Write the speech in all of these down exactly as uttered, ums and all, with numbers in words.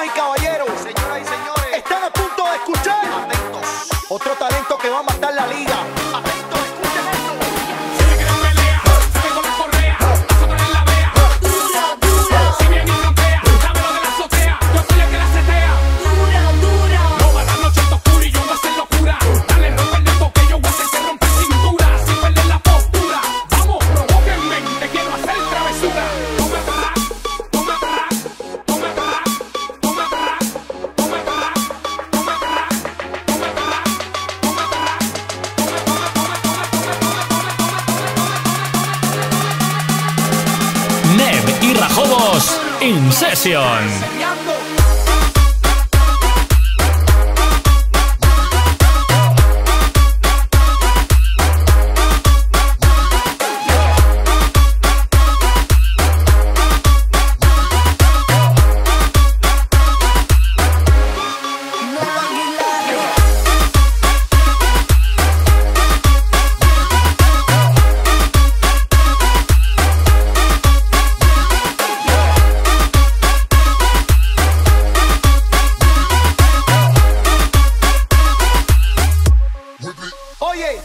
Damas y caballeros, señoras y señores, están a punto de escuchar atentos. otro talento que va a matar la liga. Atentos, escuchen esto. Si me quieren pelea, sabe con la correa, azota en la vea. Duro, duro, Si viene y rompea, dámelo de la azotea. Yo soy el que la setea. duro, duro. No va a dar noche oscura y yo voy a hacer locura. Dale, rompe el dedo que yo voy a hacer que rompe cintura. Sin perder la postura. Vamos, provóquenme, te quiero hacer travesura. Toma atrás, toma atrás, toma atrás, toma atrás, toma atrás, toma atrás, toma atrás, toma atrás, toma, toma, toma, toma, toma, toma, toma, toma. Neb y Rajobos in session. Enseñando. Oye,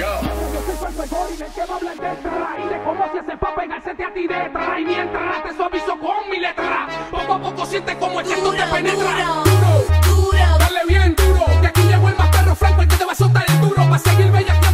El que va a hablar de tra y de cómo se hace pa' pegárse a ti detrás. Y mientras te suavizo con mi letra, poco a poco sientes como el que esto te penetra. Duro, duro. Dale bien duro, que aquí llegó el más perro franco, el que te va a soltar el duro. Pa' seguir bella